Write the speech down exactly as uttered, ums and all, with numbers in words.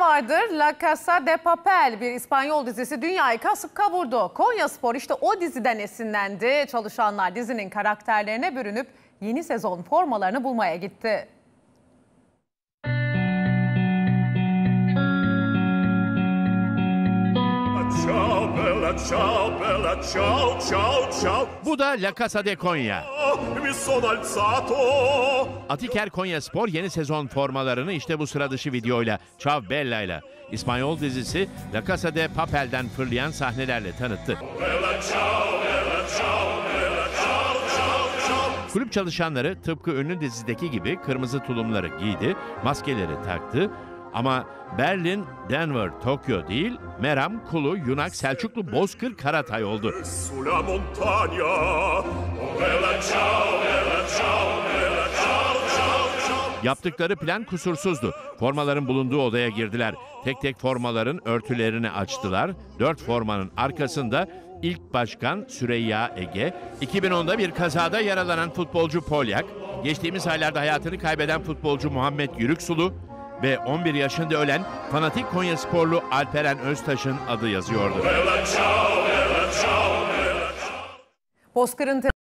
vardır? La Casa de Papel, bir İspanyol dizisi dünyayı kasıp kavurdu. Konyaspor işte o diziden esinlendi. Çalışanlar dizinin karakterlerine bürünüp yeni sezon formalarını bulmaya gitti. Bu da La Casa de Konya. Atiker Konyaspor yeni sezon formalarını işte bu sıra dışı videoyla, Ciao Bella'yla İspanyol dizisi La Casa de Papel'den fırlayan sahnelerle tanıttı. Kulüp çalışanları tıpkı ünlü dizideki gibi kırmızı tulumları giydi, maskeleri taktı. Ama Berlin, Denver, Tokyo değil, Meram, Kulu, Yunak, Selçuklu, Bozkır, Karatay oldu. Yaptıkları plan kusursuzdu. Formaların bulunduğu odaya girdiler. Tek tek formaların örtülerini açtılar. Dört formanın arkasında ilk başkan Süreyya Ege, iki bin onda bir kazada yaralanan futbolcu Polyak, geçtiğimiz aylarda hayatını kaybeden futbolcu Muhammed Yürüksulu ve on bir yaşında ölen fanatik Konyasporlu Alperen Öztaş'ın adı yazıyordu. Bozkır'ın